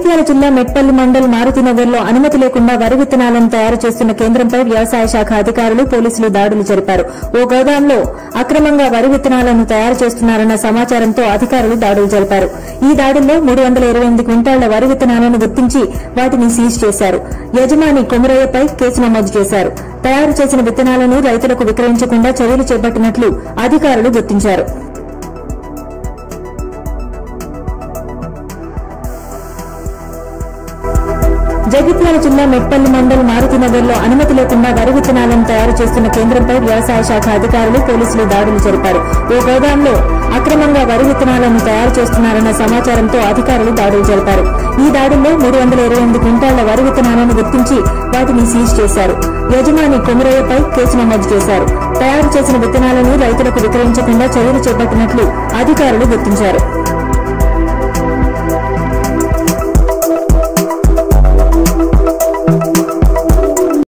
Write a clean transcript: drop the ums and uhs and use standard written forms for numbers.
జగిత్యాల జిల్లా మెట్పల్లి మండల్ మారుతినగర్ లో అనుమతి లేకుండా వరి విత్తనాలను తయారు చేస్తున్న కేంద్రంపై వ్యవసాయ శాఖ అధికారులు పోలీసులు దాడులు జరిపారు. ఓ గోదాంలో అక్రమంగా వరి విత్తనాలను తయారు చేస్తున్నారన్న సమాచారంతో అధికారులు దాడులు జరిపారు. ఈ దాడుల్లో 328 క్వింటాళ్ల వరి విత్తనాలను గుర్తించి వాటిని సీజ్ చేశారు. యజమాని కొమరయ్యపై కేసు నమోదు చేశారు. తయారు చేసిన విత్తనాలను రైతులకు విక్రయించకుండా చర్యలు చేపట్టినట్లు అధికారులు గుర్తించారు. జగిత్యాల జిల్లా మెట్పల్లి మండల్ మారుతినగర్ లో అనుమతి లేకుండా వరి విత్తనాలను తయారు చేస్తున్న కేంద్రంపై వ్యవసాయ శాఖ అధికారులు పోలీసులు దాడులు జరిపారు. ఓ గోదాంలో అక్రమంగా వరి విత్తనాలను తయారు చేస్తున్నారన్న సమాచారంతో అధికారులు దాడులు జరిపారు. ఈ దాడుల్లో 328 క్వింటాళ్ల వరి విత్తనాలను గుర్తించి వాటిని సీజ్ చేశారు. యజమాని కొమరయ్యపై కేసు నమోదు చేశారు. తయారు చేసిన విత్తనాలను రైతులకు విక్రయించకుండా చర్యలు చేపట్టినట్లు అధికారులు గుర్తించారు.